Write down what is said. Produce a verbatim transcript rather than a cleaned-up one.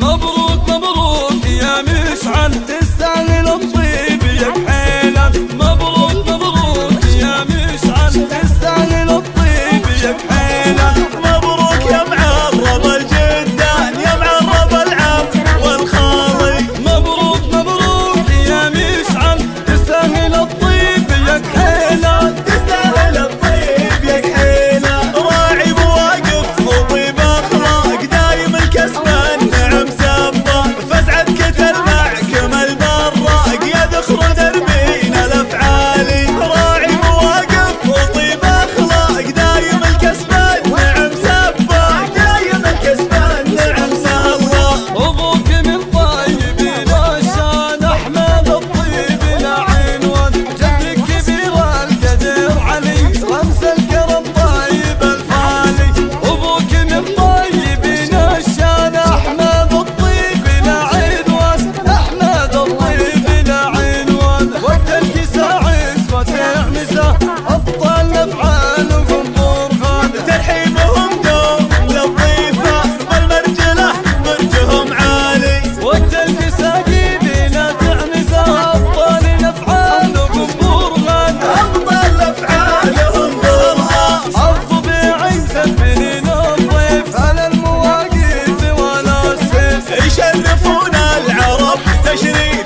مبروك مبروك يا مشعل تستاهل الطيب يا كحيلة. مبروك مبروك يا مشعل تستاهل الطيب يا كحيلة. مبروك يا معرب الجدان يا معرب العم والخالي. مبروك مبروك يا مشعل تستاهل الطيب يا كحيلة. تستاهل الطيب يا كحيلة. راعي مواقف وطيب اخلاق دايم الكسبان نعم سباق. فاسعدك المحكم البراق يذخر دربين الافعالي. راعي مواقف وطيب اخلاق دايم الكسبان نعم سباق. دايم الكسبان نعم سباق. ابوك من طيبين الشان احمد الطيب العنوان. جدك كبير القدر علي رمز الكرم طيب الفالي. ابوك من طيبين الشان احمد الطيب العنوان. احمد الطيب العنوان. وقت الكساء عزوة عمزة ابطال افعال وقنبور غاده. ترحيبهم دوم للضيفة والمرجلة برجهم عالي. وقت الكساء قبيلة تعنزة ابطال الافعال وقنبور غاده. أفضل أفعالهم ظلها الطبيعي مسبلين الضيف على المواقف ولا السيف. يشرفون العرب تشريف